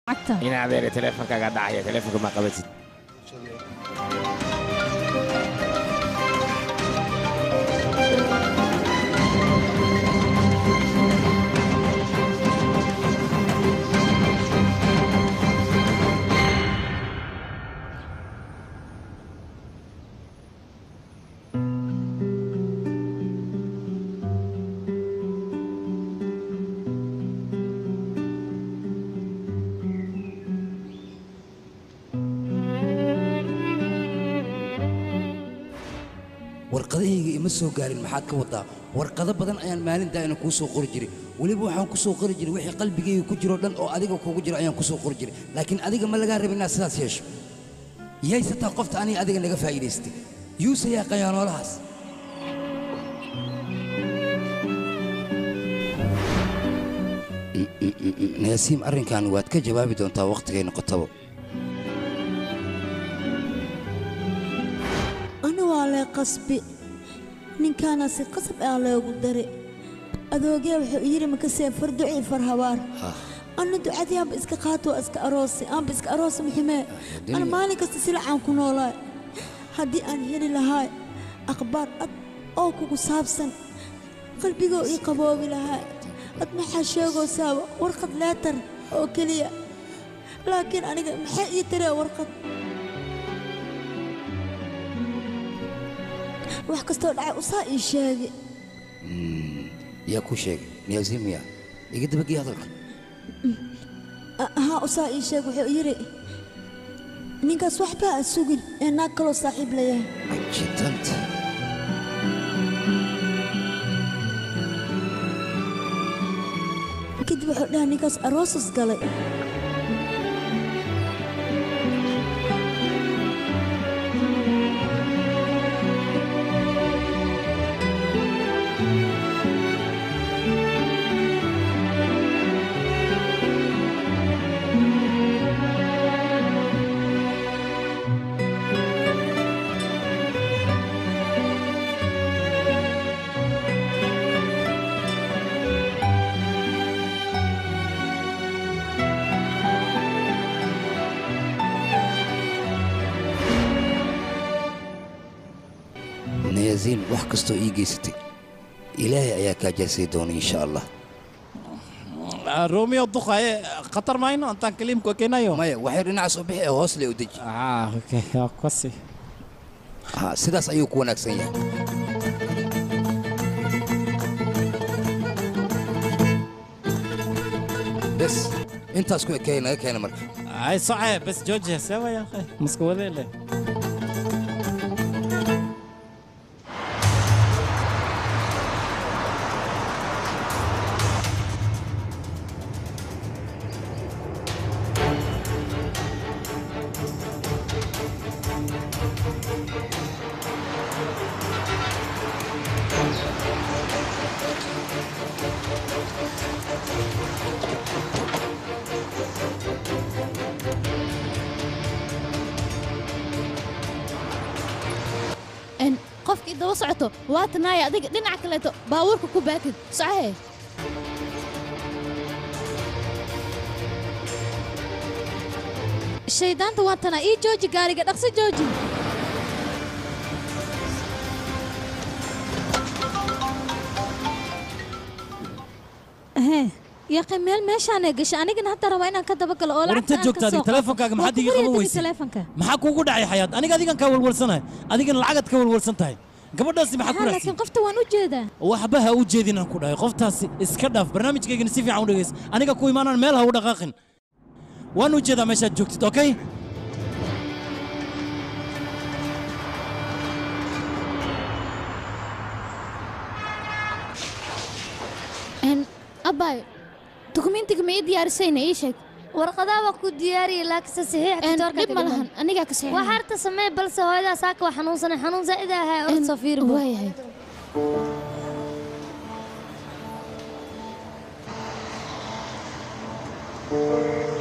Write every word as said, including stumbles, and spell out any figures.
هنا هذا تليفونك قاعد داعي تليفونك ما قبلت warqadahayga ima soo gaarin maxaad ka wadaa warqado badan ayaan maalintaa ina kuu soo qori jiray weliba waxaan ku soo qori jiray wixii qalbigayga ku jiro dhan oo adiga kugu jiro ayaan ku soo qori jiray laakiin adiga ma lagaa rabin inaad sidaas yeesho yaysataa qofta aniga adiga naga faa'iidaystay yuuse yaa qayaanoolahaas naasiim arrinkan waad ka jawaabi doontaa wakhtigay noqotaba qasbi ninkaana si qasab ah loogu daray adoogay wuxuu yiri ma ka soo farduci farhawaar أنا دعاتي أم إسك قاتو إسك أروسي أم إسك أروسي محمي أنا مالي كستسيل عن كنولا هدي أن هني لهاي أخبار أد أو كوكو سابسن قلبي جو يقبوبي لهاي أتمحى شيغو ساوا ورقة لاتر أو كليا لكن أنا محي ترى ورقة wax kastoo dhacay usaa ii sheegay yaa ku sheegay niyaasimiya iga dabagii hadalka ها usaa ii sheeg wuxuu yiri ninkaas waxba aan sugin ee naag kaloo saaxiib leeyahay jidanta kadib wuxuu dhahay ninkaas aroosas galay زين wax kasto ii geysatay ilaahay ayaa ka jaasay doona insha Allah روميو دقاي قطر ماينو انت كلمك كينايو maya waxay dhinac soo bixi hoos leh u daji ah okay qasi ha sidaas ayuu ku wanaagsan yahay bas intaas ku ekayna keena marka ay صعب بس جوجه سوا يا اخي مسكوله له دو صعته واتنايا أديك دينا عكلته باورك كوباكد صحيح الشيطان تواتنا إيه جوجي قاري قد أقصي جوجي هه يا أخي ميل ماشي أنا قش أنا قلنا حتى روينا كتبك الأول أنت جوكت هذه تلفونك ما حد يقوم ويسي ما حكوا قد عي حياة أنا قاعد كول ورسنة أنا قلنا العقد كول ورسنتهاي gabadhaasi maxaa ku raacsan laakiin qofta waan u jeedaa waxbaha u jeedinaan ku dhahay qoftaasi iska dhaaf barnaamijkeygana si fiican u dhageys aniga ku imaanaan meel ha u dhaqaaqin waan u jeedaa meeshaad joogtid okay en abay dokumentiga ma ii diyaarisayna ii sheeg warqadaha ku diyaariye laakiin saxiix toorka ma lahan aniga ka saxiix waxaarta samee balse hooyada saaka wax xanuunsan xanuun zaid ah oo soo fiirbo waayahay Thank you.